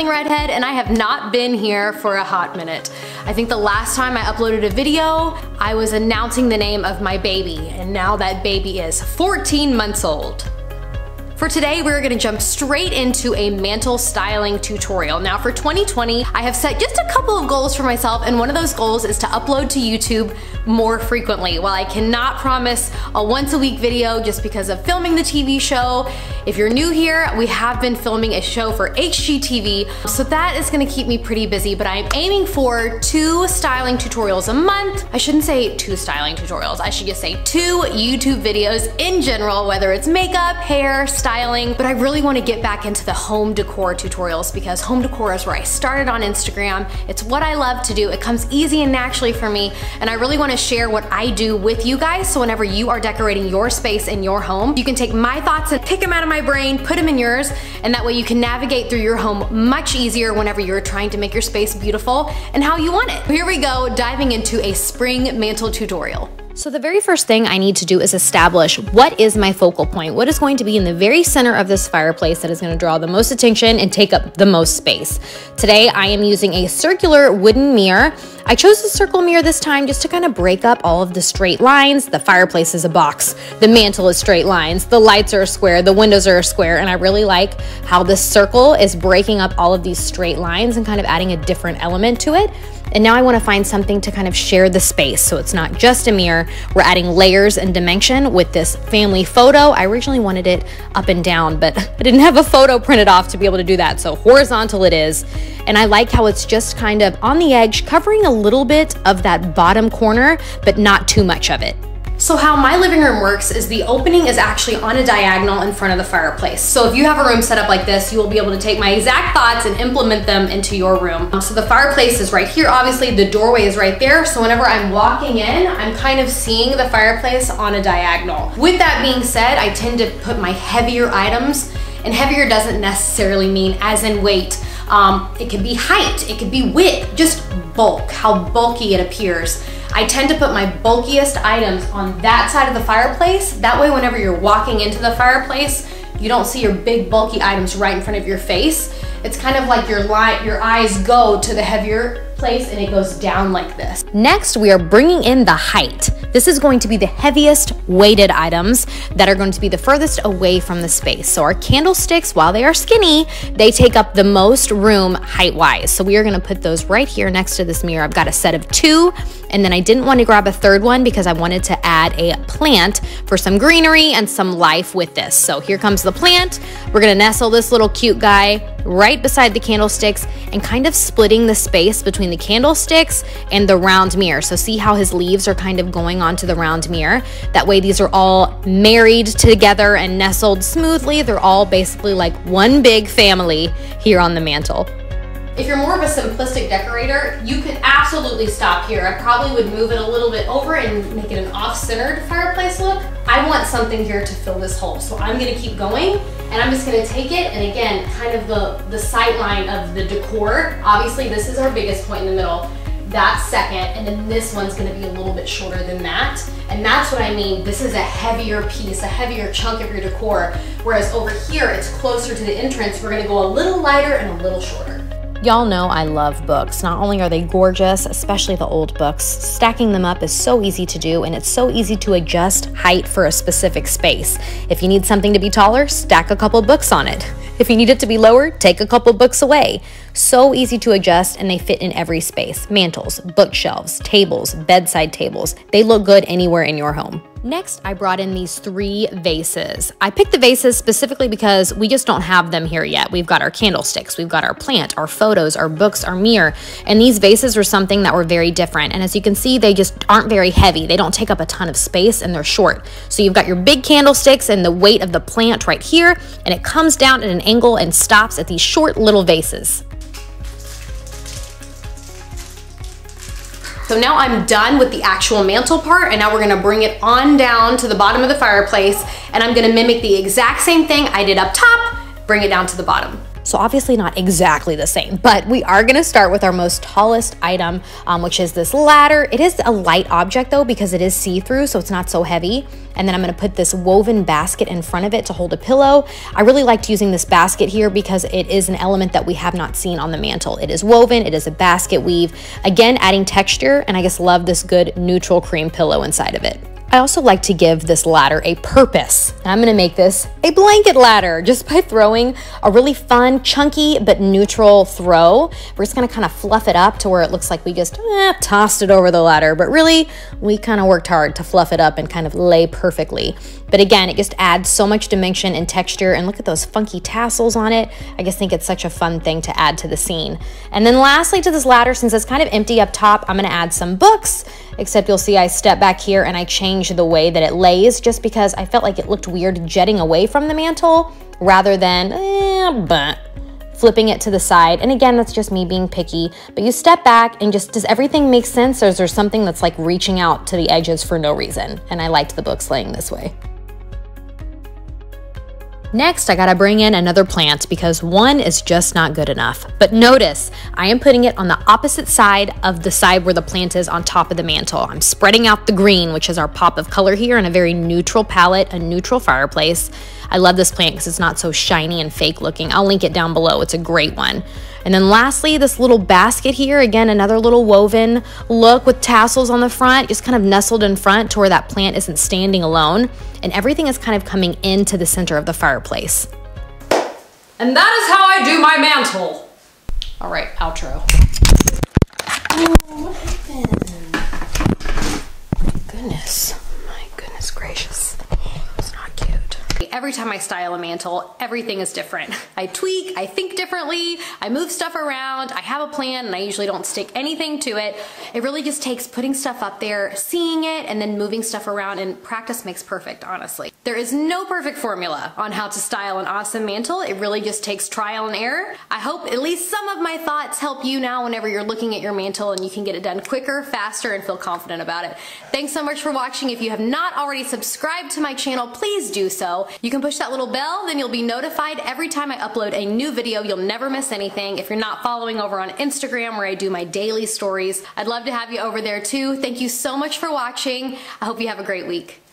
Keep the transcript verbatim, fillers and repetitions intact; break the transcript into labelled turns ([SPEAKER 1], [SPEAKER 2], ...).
[SPEAKER 1] Sterling Redhead, and I have not been here for a hot minute. I think the last time I uploaded a video, I was announcing the name of my baby, and now that baby is fourteen months old. For today, we're gonna jump straight into a mantle styling tutorial. Now for twenty twenty, I have set just a couple of goals for myself, and one of those goals is to upload to YouTube more frequently. While I cannot promise a once a week video just because of filming the T V show, if you're new here, we have been filming a show for H G T V, so that is gonna keep me pretty busy, but I'm aiming for two styling tutorials a month. I shouldn't say two styling tutorials, I should just say two YouTube videos in general, whether it's makeup, hair, styling, but I really wanna get back into the home decor tutorials because home decor is where I started on Instagram. It's what I love to do. It comes easy and naturally for me, and I really wanna share what I do with you guys, so whenever you are decorating your space in your home, you can take my thoughts and pick them out of my brain, put them in yours, and that way you can navigate through your home much easier whenever you're trying to make your space beautiful and how you want it. Here we go, diving into a spring mantle tutorial. So the very first thing I need to do is establish what is my focal point, what is going to be in the very center of this fireplace that is going to draw the most attention and take up the most space. Today I am using a circular wooden mirror. I chose the circle mirror this time just to kind of break up all of the straight lines. The fireplace is a box, the mantle is straight lines, the lights are a square, the windows are a square, and I really like how this circle is breaking up all of these straight lines and kind of adding a different element to it. And now I want to find something to kind of share the space, so it's not just a mirror. We're adding layers and dimension with this family photo. I originally wanted it up and down, but I didn't have a photo printed off to be able to do that, so horizontal it is. And I like how it's just kind of on the edge, covering a little bit of that bottom corner, but not too much of it. So how my living room works is the opening is actually on a diagonal in front of the fireplace. So if you have a room set up like this, you will be able to take my exact thoughts and implement them into your room. So the fireplace is right here, obviously the doorway is right there. So whenever I'm walking in, I'm kind of seeing the fireplace on a diagonal. With that being said, I tend to put my heavier items, and heavier doesn't necessarily mean as in weight. Um, it could be height, it could be width, just bulk, how bulky it appears. I tend to put my bulkiest items on that side of the fireplace. That way, whenever you're walking into the fireplace, you don't see your big bulky items right in front of your face. It's kind of like your, light, your eyes go to the heavier place and it goes down like this. Next, we are bringing in the height. This is going to be the heaviest weighted items that are going to be the furthest away from the space. So our candlesticks, while they are skinny, they take up the most room height-wise. So we are gonna put those right here next to this mirror. I've got a set of two, and then I didn't want to grab a third one because I wanted to add a plant for some greenery and some life with this. So here comes the plant. We're gonna nestle this little cute guy right beside the candlesticks and kind of splitting the space between the candlesticks and the round mirror. So see how his leaves are kind of going onto the round mirror. That way these are all married together and nestled smoothly. They're all basically like one big family here on the mantle. If you're more of a simplistic decorator, you could absolutely stop here. I probably would move it a little bit over and make it an off-centered fireplace look. I want something here to fill this hole, so I'm gonna keep going, and I'm just gonna take it, and again, kind of the, the sight line of the decor. Obviously, this is our biggest point in the middle. That's second, and then this one's gonna be a little bit shorter than that. And that's what I mean, this is a heavier piece, a heavier chunk of your decor, whereas over here, it's closer to the entrance. We're gonna go a little lighter and a little shorter. Y'all know I love books. Not only are they gorgeous, especially the old books, stacking them up is so easy to do, and it's so easy to adjust height for a specific space. If you need something to be taller, stack a couple books on it. If you need it to be lower, take a couple books away. So easy to adjust, and they fit in every space. Mantles, bookshelves, tables, bedside tables. They look good anywhere in your home. Next, I brought in these three vases. I picked the vases specifically because we just don't have them here yet. We've got our candlesticks, we've got our plant, our photos, our books, our mirror, and these vases are something that were very different. And as you can see, they just aren't very heavy. They don't take up a ton of space, and they're short. So you've got your big candlesticks and the weight of the plant right here, and it comes down at an angle and stops at these short little vases. So now I'm done with the actual mantle part, and now we're gonna bring it on down to the bottom of the fireplace, and I'm gonna mimic the exact same thing I did up top, bring it down to the bottom. So obviously not exactly the same, but we are gonna start with our most tallest item, um, which is this ladder. It is a light object though, because it is see-through, so it's not so heavy. And then I'm gonna put this woven basket in front of it to hold a pillow. I really liked using this basket here because it is an element that we have not seen on the mantle. It is woven, it is a basket weave. Again, adding texture, and I just love this good neutral cream pillow inside of it. I also like to give this ladder a purpose. I'm gonna make this a blanket ladder just by throwing a really fun, chunky, but neutral throw. We're just gonna kind of fluff it up to where it looks like we just eh, tossed it over the ladder, but really, we kind of worked hard to fluff it up and kind of lay perfectly. But again, it just adds so much dimension and texture, and look at those funky tassels on it. I just think it's such a fun thing to add to the scene. And then lastly to this ladder, since it's kind of empty up top, I'm gonna add some books, except you'll see I step back here and I change the way that it lays just because I felt like it looked weird jetting away from the mantle rather than eh, but flipping it to the side. And again, that's just me being picky, but you step back and just, does everything make sense, or is there something that's like reaching out to the edges for no reason? And I liked the books laying this way. Next, I gotta bring in another plant because one is just not good enough. But notice, I am putting it on the opposite side of the side where the plant is on top of the mantle. I'm spreading out the green, which is our pop of color here, in a very neutral palette, a neutral fireplace. I love this plant because it's not so shiny and fake looking. I'll link it down below, it's a great one. And then lastly, this little basket here, again, another little woven look with tassels on the front, just kind of nestled in front to where that plant isn't standing alone. And everything is kind of coming into the center of the fireplace. And that is how I do my mantle. All right, outro. Oh, what happened? My goodness, my goodness gracious. Oh, that was not cute. Every time I style a mantle, everything is different. I tweak, I think differently, I move stuff around, I have a plan, and I usually don't stick anything to it. It really just takes putting stuff up there, seeing it, and then moving stuff around, and practice makes perfect, honestly. There is no perfect formula on how to style an awesome mantle. It really just takes trial and error. I hope at least some of my thoughts help you now whenever you're looking at your mantle and you can get it done quicker, faster, and feel confident about it. Thanks so much for watching. If you have not already subscribed to my channel, please do so. You can push that little bell, then you'll be notified every time I upload a new video. You'll never miss anything. If you're not following over on Instagram where I do my daily stories, I'd love to have you over there too. Thank you so much for watching. I hope you have a great week.